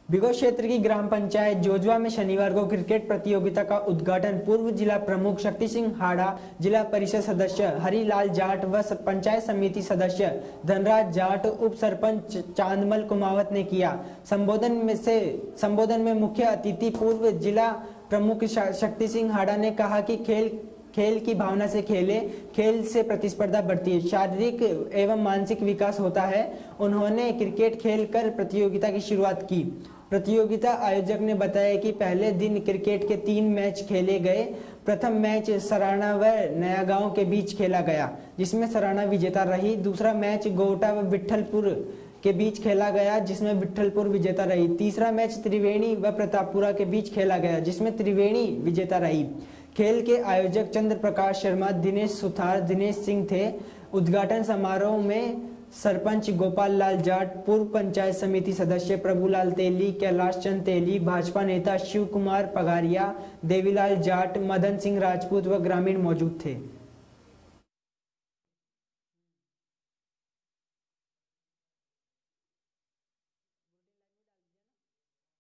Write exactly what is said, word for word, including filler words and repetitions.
बिगो क्षेत्र की ग्राम पंचायत जोजवा में शनिवार को क्रिकेट प्रतियोगिता का उद्घाटन पूर्व जिला प्रमुख शक्ति सिंह हाड़ा, जिला परिषद सदस्य हरिलाल जाट व पंचायत समिति सदस्य धनराज जाट, उप सरपंच चांदमल कुमावत ने किया। संबोधन में से संबोधन में मुख्य अतिथि पूर्व जिला प्रमुख शक्ति सिंह हाड़ा ने कहा कि खेल खेल की भावना से खेले, खेल से प्रतिस्पर्धा बढ़ती है, शारीरिक एवं मानसिक विकास होता है। उन्होंने क्रिकेट खेल कर प्रतियोगिता की शुरुआत की। प्रतियोगिता आयोजक ने बताया कि पहले दिन क्रिकेट के तीन मैच खेले गए। प्रथम मैच सराना व नयागांव के बीच खेला गया, जिसमें सराना विजेता रही। दूसरा मैच गोटा व विठलपुर के बीच खेला गया, जिसमें विठलपुर विजेता रही। तीसरा मैच त्रिवेणी व प्रतापपुरा के बीच खेला गया, जिसमें त्रिवेणी विजेता रही। खेल के आयोजक चंद्र प्रकाश शर्मा, दिनेश सुथार, दिनेश सिंह थे। उद्घाटन समारोह में सरपंच गोपाल लाल जाट, पूर्व पंचायत समिति सदस्य प्रभुलाल तेली, कैलाश चंद तेली, भाजपा नेता शिव कुमार पगारिया, देवीलाल जाट, मदन सिंह राजपूत व ग्रामीण मौजूद थे।